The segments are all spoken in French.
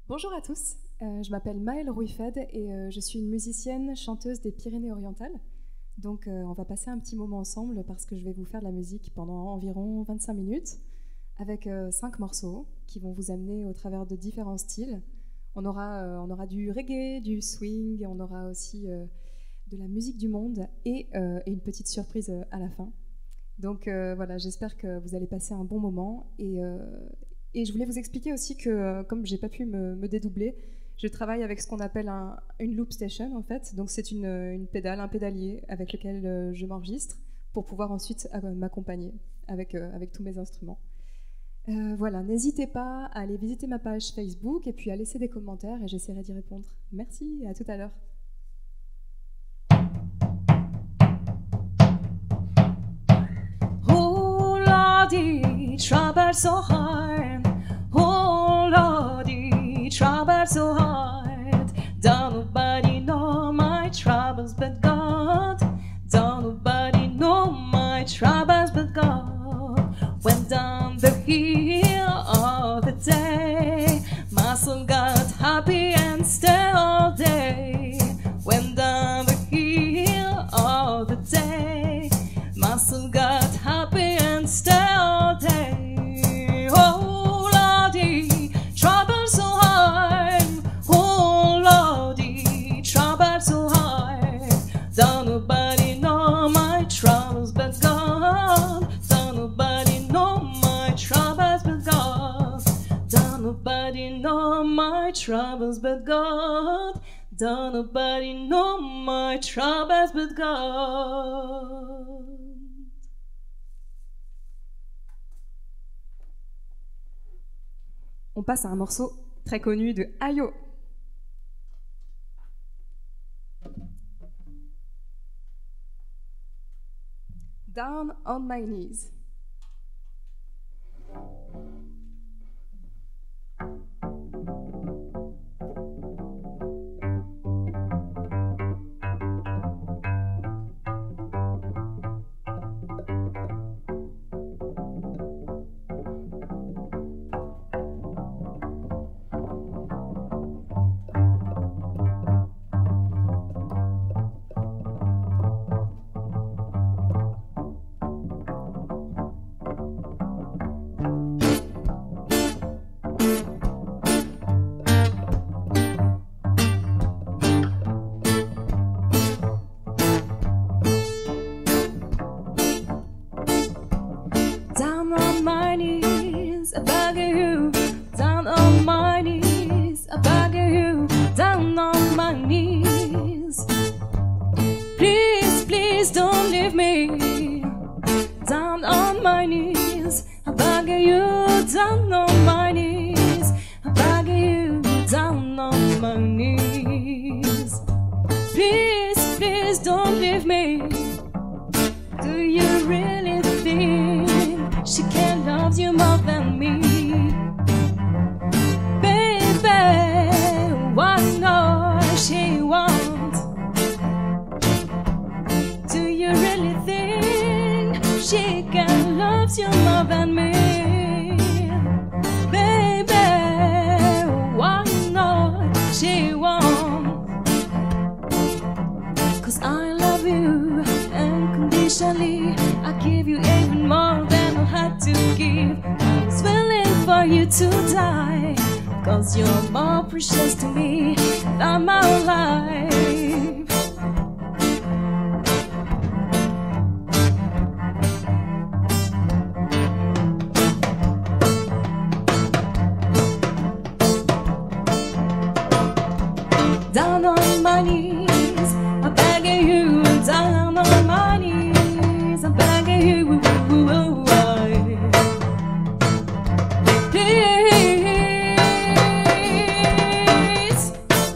Bonjour à tous, je m'appelle Maëlle Rouifed et je suis une musicienne chanteuse des Pyrénées-Orientales. Donc on va passer un petit moment ensemble parce que je vais vous faire de la musique pendant environ 25 minutes avec 5 morceaux qui vont vous amener au travers de différents styles. On aura du reggae, du swing, on aura aussi de la musique du monde et une petite surprise à la fin. Donc voilà, j'espère que vous allez passer un bon moment et je voulais vous expliquer aussi que comme j'ai pas pu me dédoubler, je travaille avec ce qu'on appelle une loop station en fait. Donc c'est une pédale, un pédalier avec lequel je m'enregistre pour pouvoir ensuite m'accompagner avec tous mes instruments. Voilà, n'hésitez pas à aller visiter ma page Facebook et puis à laisser des commentaires et j'essaierai d'y répondre. Merci et à tout à l'heure. Oh Lordy, trouble so hard. Oh Lordy, trouble so hard. Don't nobody know my troubles but God. Don't nobody know my troubles but God. Went down the hill all the day. My soul got happy and stay all day. Went down the hill all the day. My soul got happy and stay all day. Oh Lordy, trouble so hard. Oh Lordy, trouble so hard. Don't nobody know my troubles but God. Don't nobody know my troubles but God. Don't nobody know my troubles but God. Don't nobody know my troubles but God. On passe à un morceau très connu de Ayo. Down on my knees. Down on my knees, I beg you. Down on my knees, I beg you. Down on my knees. Please, please don't leave me. Down on my knees, I beg you. Down on my knees, I beg you. Down on my knees. Please, please don't leave me. Do you really think she can love you more than me? Baby, what more she wants? Do you really think she can love you more than me? Baby, what more she wants? 'Cause I love you unconditionally. I give you even more than I had to give. I was willing for you to die, 'cause you're more precious to me than my life. Down on my knees, I'm begging you. Down on my knees, I'm begging you. Please.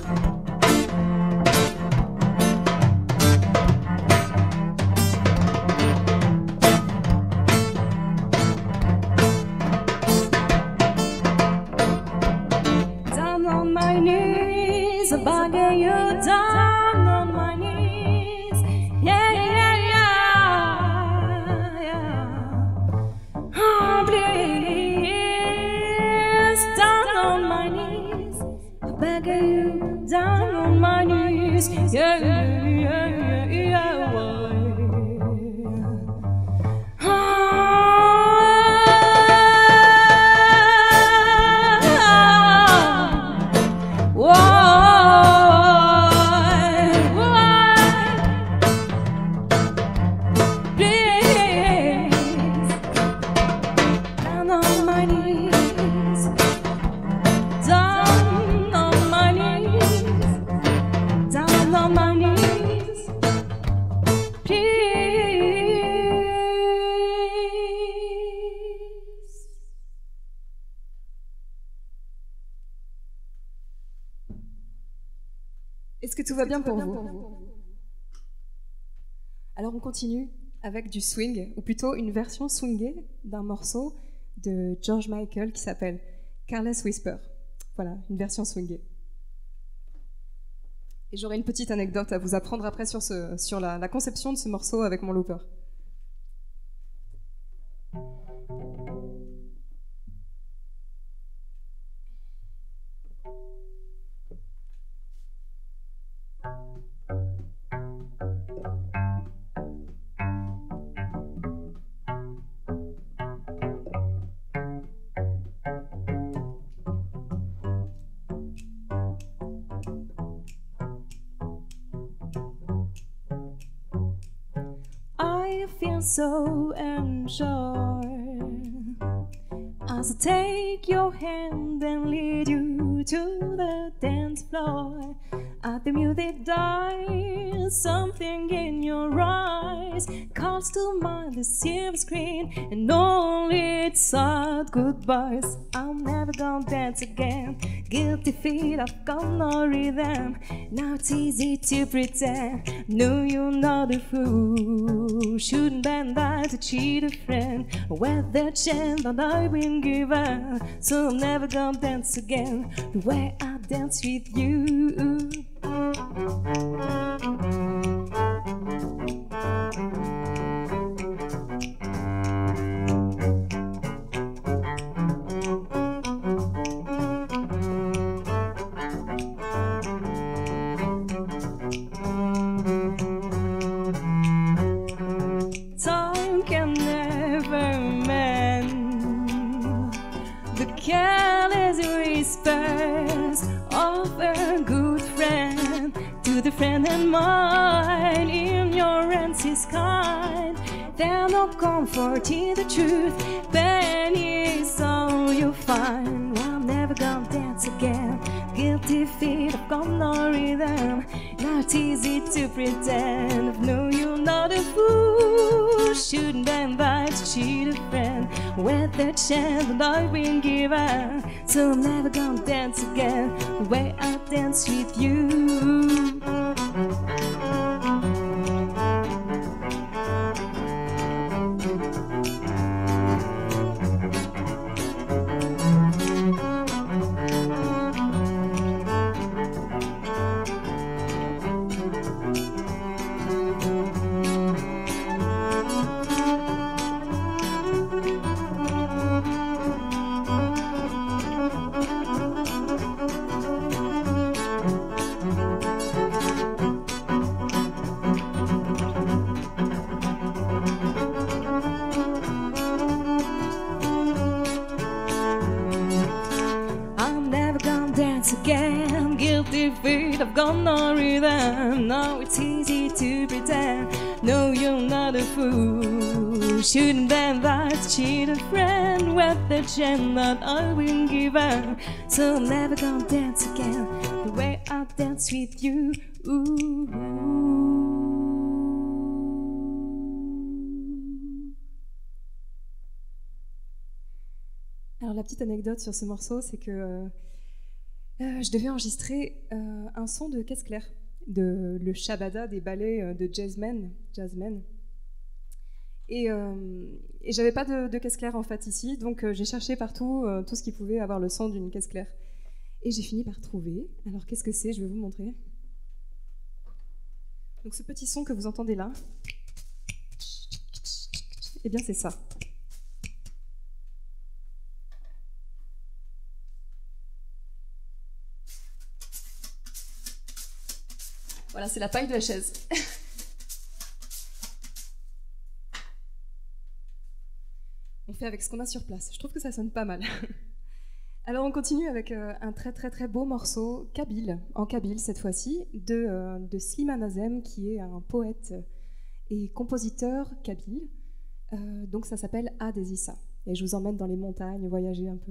Down on my knees, I'm begging you. Down on my knees, yeah, yeah, yeah, yeah. Oh, please, down on my knees. begging you down on my knees. Yeah, yeah, yeah, yeah, why? Est-ce que tout va bien pour vous? Alors on continue avec du swing, ou plutôt une version swingée d'un morceau de George Michael qui s'appelle Careless Whisper. Voilà, une version swingée. Et j'aurai une petite anecdote à vous apprendre après sur la conception de ce morceau avec mon looper. I feel so enjoyed as I take your hand and lead you to the dance floor. At the music dies, something in your eyes calls to mind the silver screen, and only it's sad goodbyes. I'm never gonna dance again. Guilty feet, I've got no rhythm. Now it's easy to pretend. No, you're not a fool. Shouldn't bend that to cheat a friend. With the chance that I've been given, so I'm never gonna dance again the way I dance with you. Time can never mend the careless whispers of a good friend. To the friend and mine, in your hands is kind. There's no comfort in the truth, pain is all you find. I'm never gonna dance again. Guilty feet, I've got no rhythm. Now it's easy to pretend. No, you're not a fool. Shouldn't invite to cheat a friend with the chance that I've been given. So I'm never gonna dance again the way I dance with you. Again, guilty feet, I've got no rhythm. Now it's easy to pretend. No, you're not a fool. Shouldn't invite to cheat a friend with the chance that I've been given. So I'm never gonna dance again the way I dance with you. Ooh. Alors la petite anecdote sur ce morceau, c'est que je devais enregistrer un son de caisse claire, le shabada des ballets de jazzmen. Et j'avais pas de caisse claire en fait ici, donc j'ai cherché partout tout ce qui pouvait avoir le son d'une caisse claire. Et j'ai fini par trouver. Alors qu'est-ce que c'est? Je vais vous montrer. Donc ce petit son que vous entendez là, eh bien c'est ça. Voilà, c'est la paille de la chaise. On fait avec ce qu'on a sur place. Je trouve que ça sonne pas mal. Alors on continue avec un très très très beau morceau, kabyle, en kabyle cette fois-ci, de Slimane Azem, qui est un poète et compositeur kabyle. Donc ça s'appelle Ad Issa. Et je vous emmène dans les montagnes, voyager un peu.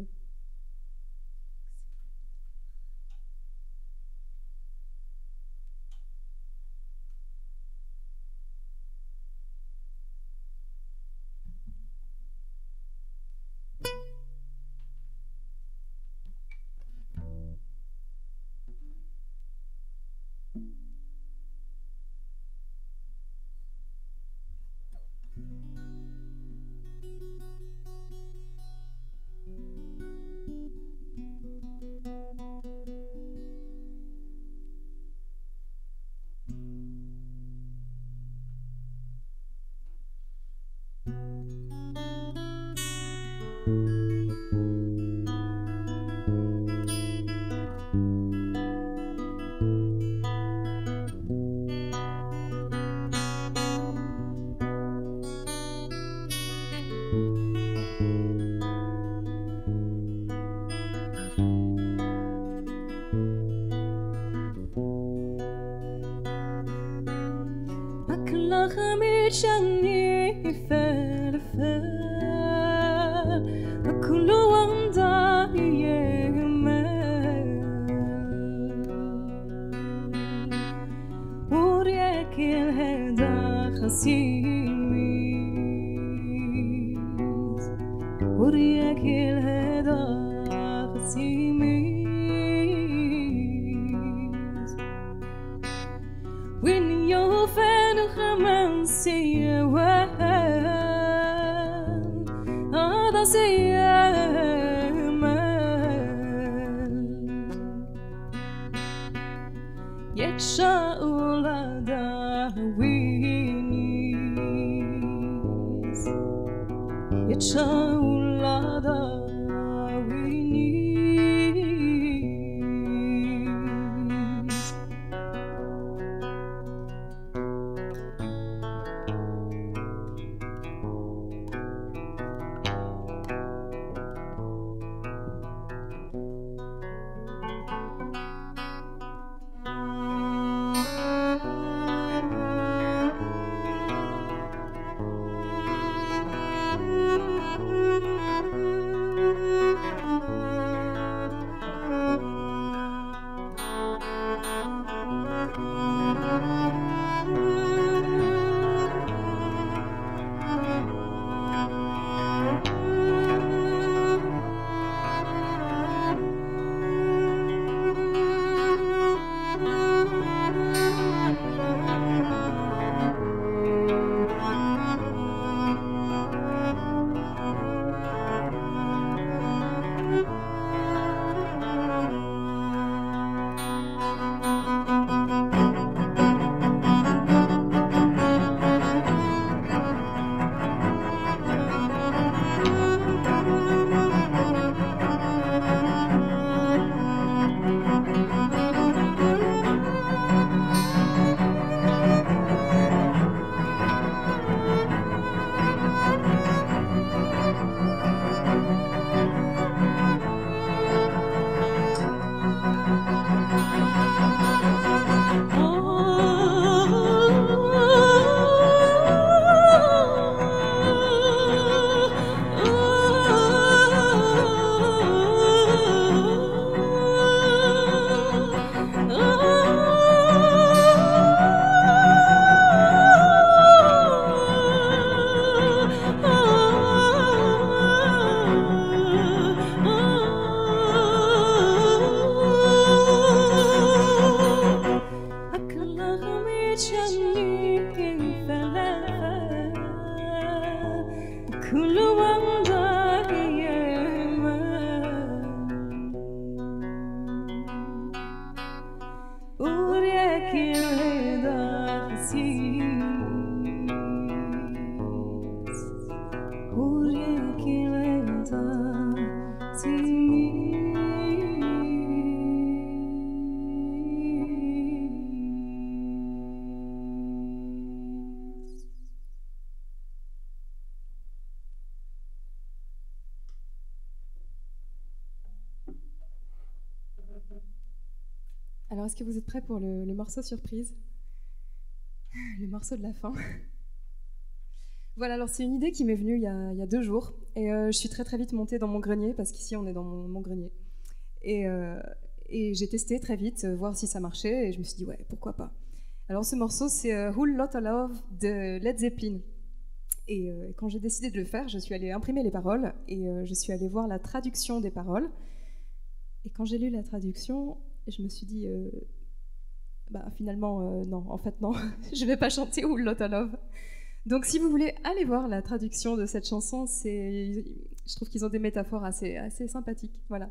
Alors, est-ce que vous êtes prêts pour le morceau surprise? Le morceau de la fin. Voilà, alors c'est une idée qui m'est venue il y a 2 jours. Et je suis très très vite montée dans mon grenier, parce qu'ici on est dans mon grenier. Et j'ai testé très vite, voir si ça marchait, et je me suis dit, ouais, pourquoi pas. Alors ce morceau, c'est Whole Lotta Love de Led Zeppelin. Et quand j'ai décidé de le faire, je suis allée imprimer les paroles, et je suis allée voir la traduction des paroles. Et quand j'ai lu la traduction, je me suis dit, finalement, non, en fait non, je ne vais pas chanter Whole Lotta Love. Donc si vous voulez aller voir la traduction de cette chanson, je trouve qu'ils ont des métaphores assez sympathiques. Voilà.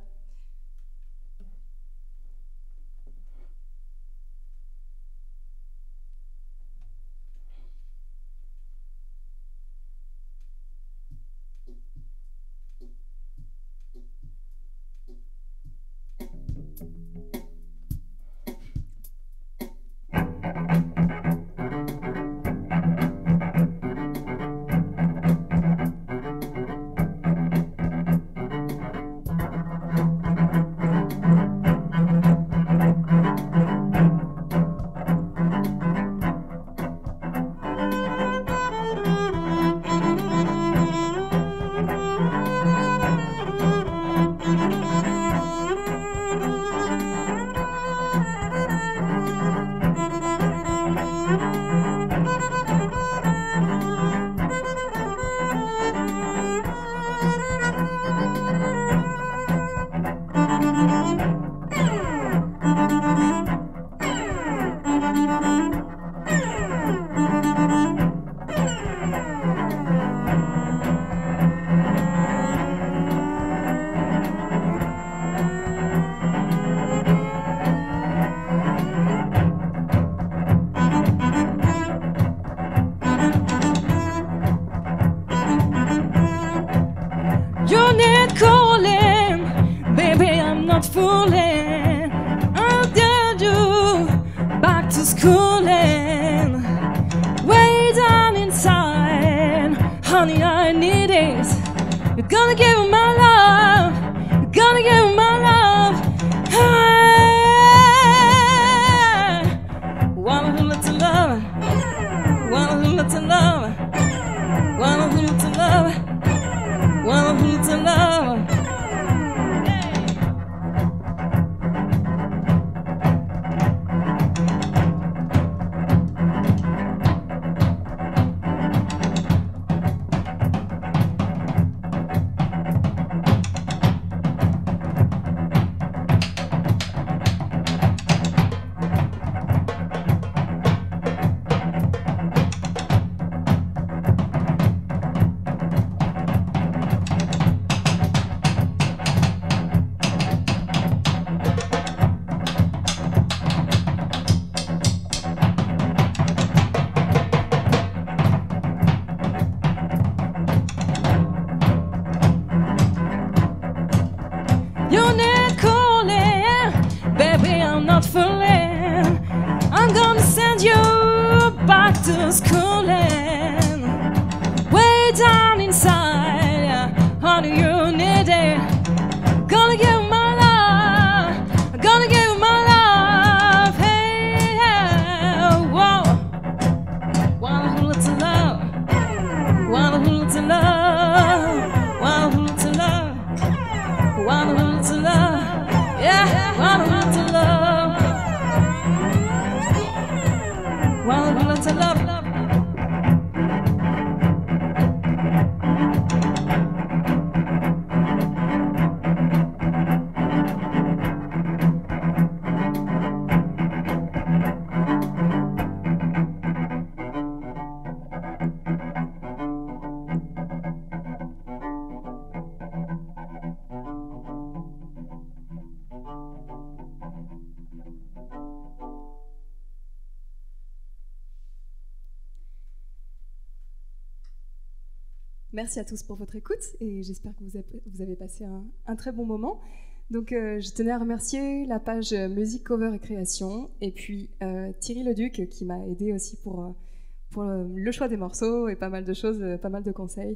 Merci à tous pour votre écoute et j'espère que vous avez passé un très bon moment. Donc je tenais à remercier la page Musique, Cover et Création et puis Thierry Leduc qui m'a aidé aussi pour le choix des morceaux et pas mal de choses, pas mal de conseils.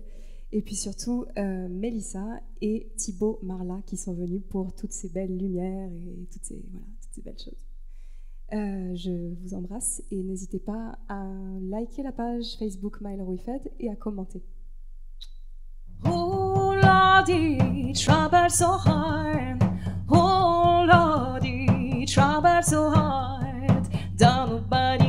Et puis surtout, Mélissa et Thibaut Marla qui sont venus pour toutes ces belles lumières et toutes ces belles choses. Je vous embrasse et n'hésitez pas à liker la page Facebook Maëlle Ruifed et à commenter. Oh Lordy, trouble so hard. Oh Lordy, trouble so hard. Don't nobody